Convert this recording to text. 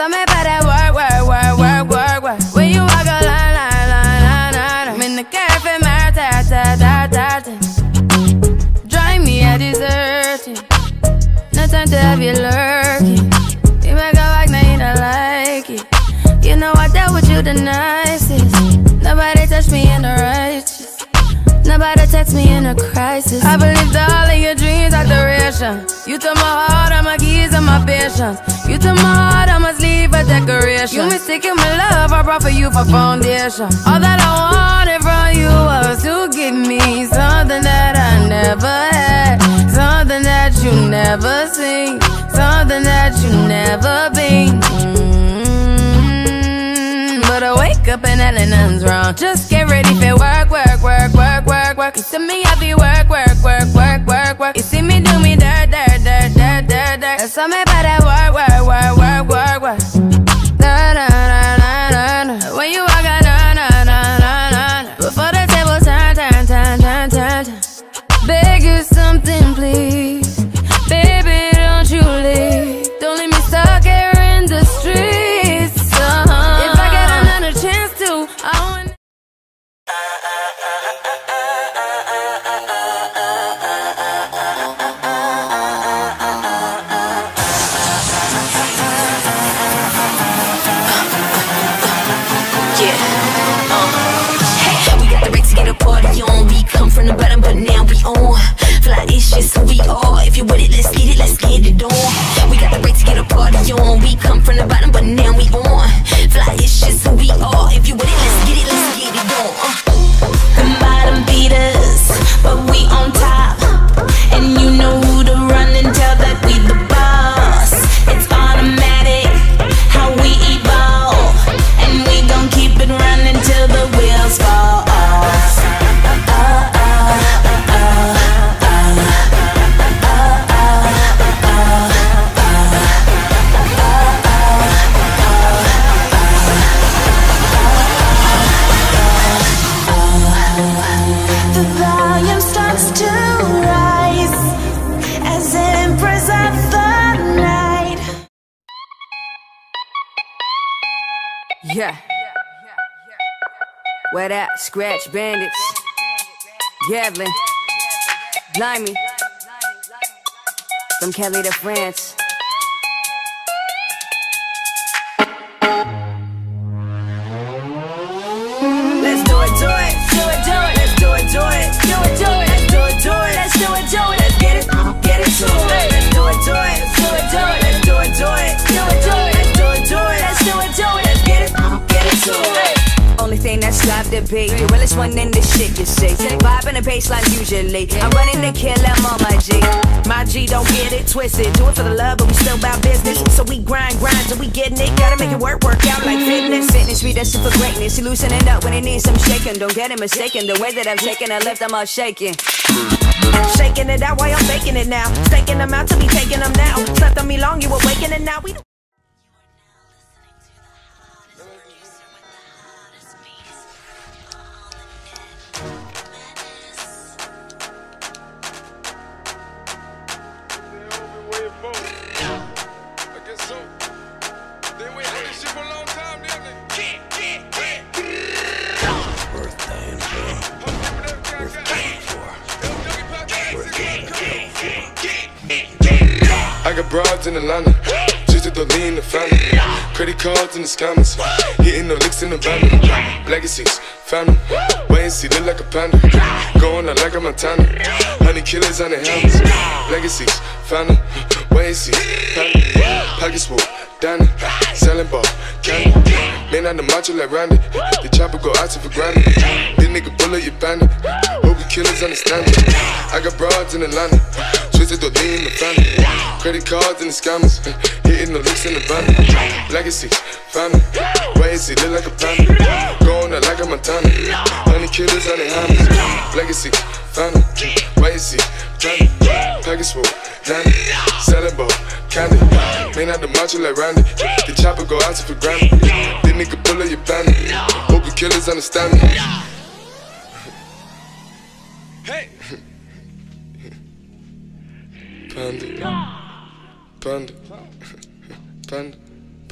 Eso me para work, work, work, work, work, work. When you walk a line, line, line, line, line. I'm in the cafe, my ta, ta, ta, ta, ta. Drive me a deserted. No time to have you lurking. You make a like, now you don't like it. You know I dealt with you the nicest. Nobody touched me in the righteous. Nobody text me in a crisis. I believed all of your dreams are duration. You took my heart, all my keys, and my patience. You took my heart, I must leave a decoration. You mistaken my love, I brought for you for foundation. All that I wanted from you was to give me something that I never had, something that you never seen, something that you never been. But I wake up and hell nothing's wrong. Just get ready for work, work, work, work, work, work. You see me happy work, work, work, work, work, work. You see me do me dirt, dirt, dirt, dirt, dirt, dirt. That's all me about that work, work, work, work, work, work. Na na na na na na. When you walk out, na na na na na. Before the table turn, turn, turn, turn, turn, turn. Beg you something, please, baby, don't you leave. Don't leave me stuck here in the streets. If I get another chance to, I want. We got the right to get a party on. We come from the bottom, but now we on. Fly is just who we are. If you with it, let's get it on. We got the right to get a party on. We come from the bottom, but now we on. Fly is just who we are. If you with it, let's get it on. The bottom beat us, but we on top. And you know who to run and tell that we the boss. It's automatic how we evolve, and we gon' keep it running till the wheels fall off. The volume starts to rise as empress of the night. Yeah. Where that? Scratch bandits. Gavlin. Blimey. From Cali to France. Let's do it, do it, do it, do it. Let's do it, do it, do it, do it. Let's do it, do it. Let's do it, do it. Let's get it to it. Let's do it, do it, do it, do it. Let's do it, do it, do it, do it. Let's do it, do it. Let's do it, do it. Let's get it to it. Only thing that's live debate. The realest one in this shit, you see. Vibe in the baseline usually. I'm running to kill, I'm on my G. My G, don't get it twisted. Do it for the love, but we still about business. So we grind, till we getting it. Gotta make it work out like fitness. Fitness, we destined for greatness. He loosening up when he needs some shaking. Don't get it mistaken. The way that I'm taking a lift, I'm all shaking. Shaking it out while I'm faking it now. Staking them out to be taking them now. Slept on me long, you awakening it now. We I got broads in Atlanta, just to lean the family. Credit cards in the scammers, hitting the licks in the van. Legacies, family, wait and see, look like a panda. Going out like a Montana, honey killers on the helmets. Legacies, family, wait and see, family. Pockets full, Danny, selling ball, candy. Man on the macho like Randy, the chopper go out to for granted. This nigga bullet, you bandit. Hope you killers understand it. I got broads in Atlanta, twisted to lean the family. Credit cards and the scammers, hitting the licks in the van. Legacies, family, wait and see, look like a panda. Going out like a Montana, honey killers on the hammers. Legacies, family, wait and see, family. Pockets full, Danny, selling ball, candy. Man out the macho like Randy, the chopper go out to for granted. This nigga bullet, you bandit. Hope you killers understand me. Hey! Panda, panda, panda,